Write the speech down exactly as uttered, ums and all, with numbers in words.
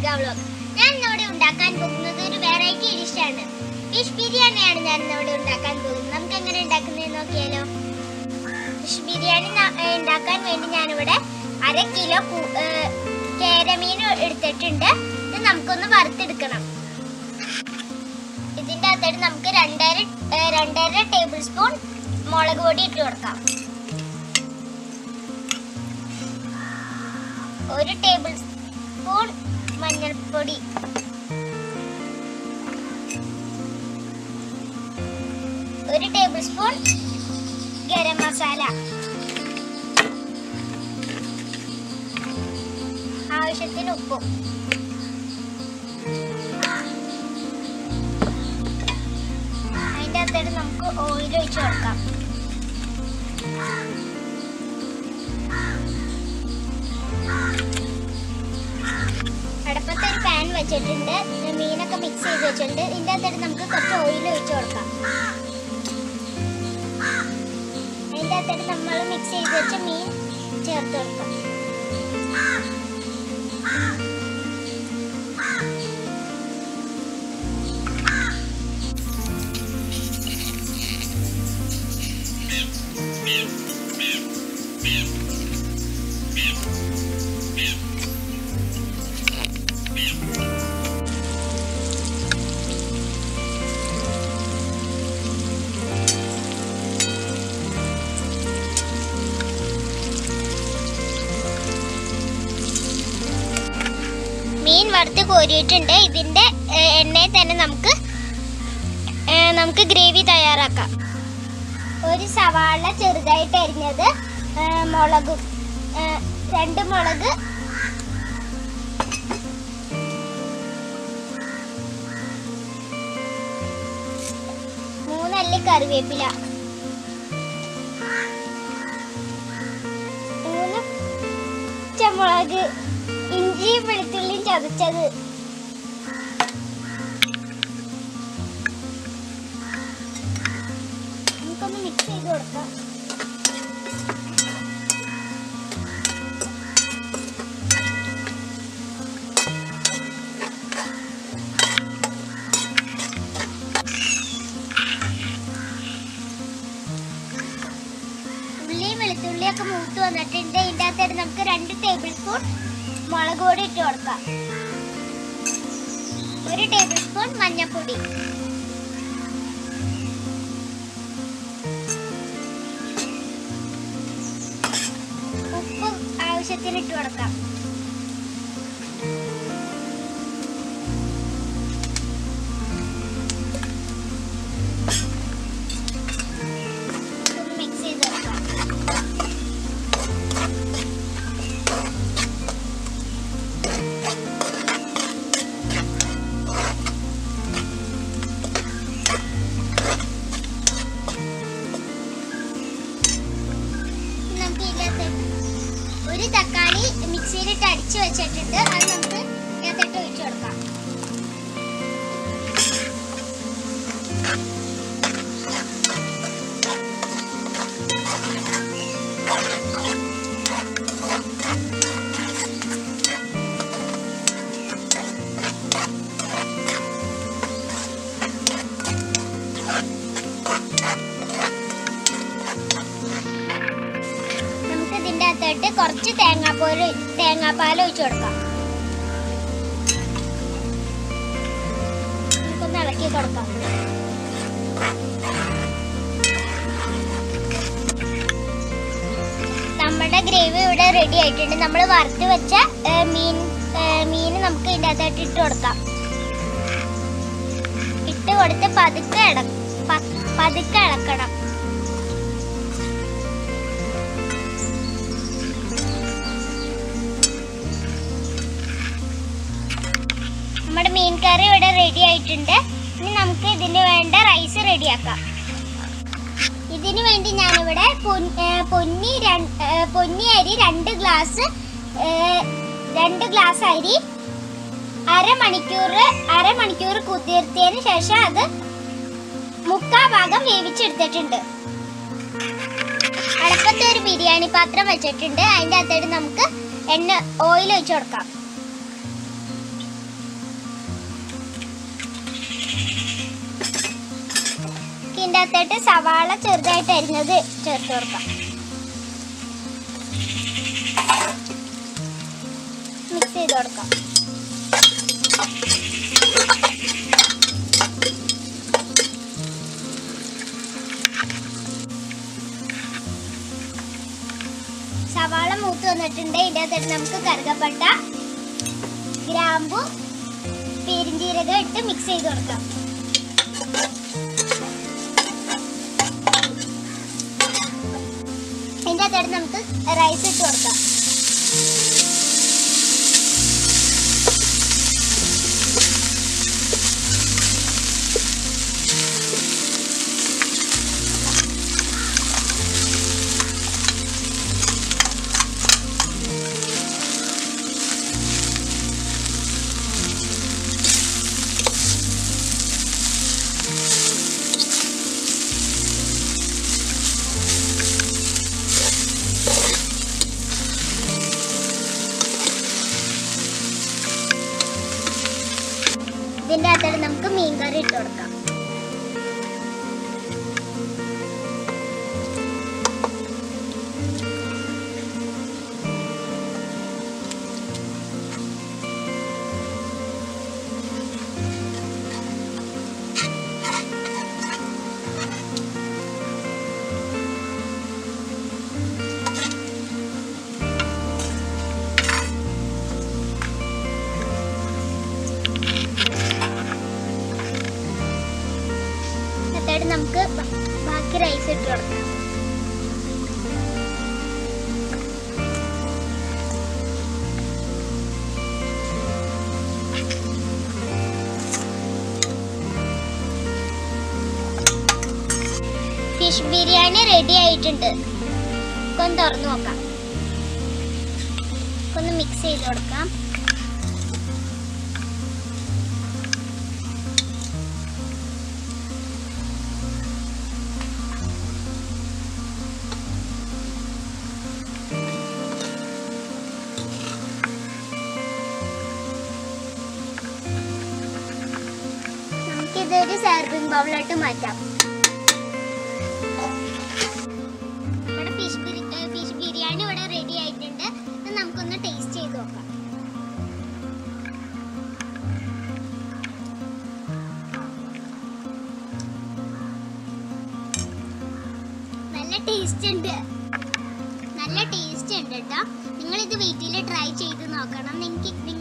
Sita vlog. ഞാൻ ഇന്നിവിടെ ഉണ്ടാക്കാൻ പോകുന്നത് ഒരു വെറൈറ്റി ഡിഷ് ആണ്. ഫിഷ് ബിരിയാണിയാണ് ഞാൻ ഇന്നിവിടെ ഉണ്ടാക്കാൻ പോകുന്നത്. നമുക്ക് എങ്ങനെ ഉണ്ടാക്കുന്നത് നോക്കിയാലോ. ഫിഷ് ബിരിയാണി ഉണ്ടാക്കാൻ വേണ്ടി ഞാനിവിടെ അര കിലോ കേരമീൻ എടുത്തിട്ടുണ്ട്. ഇത് നമുക്കൊന്ന് വറുത്തെടുക്കണം. ഇതിൻ്റെ അകത്തോട്ട് നമുക്ക് രണ്ടര രണ്ടര ടേബിൾ സ്പൂൺ മുളക് പൊടി ഇട്ട് കൊടുക്കാം. ഒരു ടേബിൾ സ്പൂൺ മഞ്ഞൾപ്പൊടി, ഒരു ടേബിൾ സ്പൂൺ ഗരം മസാല, ആവശ്യത്തിന് ഉപ്പും. അതിൻ്റെ അകത്തോട്ട് നമുക്ക് ഓയിൽ ഒഴിച്ച് കൊടുക്കാം. അടുപ്പത്ത് ഒരു പാൻ വെച്ചിട്ടുണ്ട്. മീനൊക്കെ മിക്സ് ചെയ്ത് വെച്ചിട്ടുണ്ട്. ഇതിൻ്റെ അകത്തോട്ട് നമുക്ക് കുറച്ച് ഓയിൽ ഒഴിച്ച് കൊടുക്കാം. അതിൻ്റെ അകത്തോട്ട് നമ്മൾ മിക്സ് ചെയ്ത് വെച്ച മീൻ ചേർത്ത് കൊടുക്കാം. മീൻ വറുത്ത് കോരിയിട്ടുണ്ട്. ഇതിൻ്റെ എണ്ണയിൽ തന്നെ നമുക്ക് നമുക്ക് ഗ്രേവി തയ്യാറാക്കാം. ഒരു സവാള ചെറുതായിട്ട് അരിഞ്ഞത്, മുളകും രണ്ട് മുളക്, മൂന്നല്ലി കറിവേപ്പില, മൂന്ന് പച്ചമുളക്, ഇഞ്ചിയും വെളുത്തുള്ളിയും ചതച്ചത്, നമുക്കൊന്ന് മിക്സ് ചെയ്ത് കൊടുക്കാം. ഉള്ളിയും വെളുത്തുള്ളിയൊക്കെ മൂത്ത് വന്നിട്ടുണ്ട്. ഇതിൻ്റെ അകത്തായിട്ട് നമുക്ക് രണ്ട് ടേബിൾ സ്പൂൺ മുളക് പൊടി ഇട്ട് കൊടുക്കാം. ഒരു ടേബിൾ സ്പൂൺ മഞ്ഞൾപ്പൊടി, ഉപ്പ് ആവശ്യത്തിന് ഇട്ട് കൊടുക്കാം. മിക്സ് ചെയ്ത് കൊടുക്കാം. ഒരു തക്കാളി മിക്സിയിലിട്ട് അടിച്ചു വെച്ചിട്ടുണ്ട്. അത് നമുക്ക് ഇതിനകത്തോട്ട് ഒഴിച്ചു കൊടുക്കാം. ട്ട് കുറച്ച് തേങ്ങാപ്പാൽ തേങ്ങാപ്പാൽ ഒഴിച്ചു കൊടുക്കാം. നമുക്കൊന്ന് ഇളക്കി കൊടുക്കാം. നമ്മുടെ ഗ്രേവി ഇവിടെ റെഡി ആയിട്ടുണ്ട്. നമ്മൾ വറുത്ത് വെച്ച മീൻ മീൻ നമുക്ക് ഇതിൻ്റെ അകത്തായിട്ട് ഇട്ട് കൊടുക്കാം. ഇട്ട് കൊടുത്ത് പതുക്കെ ഇള പതുക്കെ ഇളക്കണം. നമ്മുടെ മീൻ കറി ഇവിടെ റെഡി ആയിട്ടുണ്ട്. ഇനി നമുക്ക് ഇതിന് വേണ്ട റൈസ് റെഡിയാക്കാം. ഇതിനു വേണ്ടി ഞാനിവിടെ പൊന്നി പൊന്നി അരി രണ്ട് ഗ്ലാസ് രണ്ട് ഗ്ലാസ് അരി അരമണിക്കൂർ അരമണിക്കൂർ കുതിർത്തിയതിന് ശേഷം അത് മുക്കാ ഭാഗം വേവിച്ചെടുത്തിട്ടുണ്ട്. അടുപ്പത്തെ ഒരു ബിരിയാണി പാത്രം വെച്ചിട്ടുണ്ട്. അതിൻ്റെ അകത്തോട്ട് നമുക്ക് എണ്ണ ഓയിൽ ഒഴിച്ചു കൊടുക്കാം. ഇതിൻ്റെ അകത്തോട്ട് സവാള ചെറുതായിട്ട് അരിഞ്ഞത് ചേർത്ത് കൊടുക്കാം. മിക്സ് ചെയ്ത് കൊടുക്കാം. സവാള മൂത്ത് വന്നിട്ടുണ്ട്. ഇതിൻ്റെ അകത്തോട്ട് നമുക്ക് കറുകപ്പട്ട, ഗ്രാമ്പു, പെരിഞ്ജീരകം ഇട്ട് മിക്സ് ചെയ്ത് കൊടുക്കാം. ഇതിൻ്റെ അകത്തോട്ട് നമുക്ക് റൈസ് ഇട്ട് കൊടുക്കാം. ഇതിൻ്റെ അകത്തോട്ട് നമുക്ക് മീൻകറി ഇട്ട് കൊടുക്കാം. നമുക്ക് ബാക്കി റൈസ് ഇട്ട് കൊടുക്കാം. ഫിഷ് ബിരിയാണി റെഡി ആയിട്ടുണ്ട്. ഒന്ന് തുറന്നു നോക്കാം. ഒന്ന് മിക്സ് ചെയ്ത് കൊടുക്കാം. ഇതൊരു സർവിംഗ് ബൗളിലോട്ട് മാറ്റാം. നമ്മുടെ ഫിഷ് ഫിഷ് ബിരിയാണി ഇവിടെ റെഡി ആയിട്ടുണ്ട്. ഇത് നമുക്കൊന്ന് ടേസ്റ്റ് ചെയ്ത് നോക്കാം. നല്ല ടേസ്റ്റ് ഉണ്ട്. നല്ല ടേസ്റ്റ് ഉണ്ട് കേട്ടോ. നിങ്ങൾ ഇത് വീട്ടിൽ ട്രൈ ചെയ്ത് നോക്കണം. നിങ്ങൾക്ക്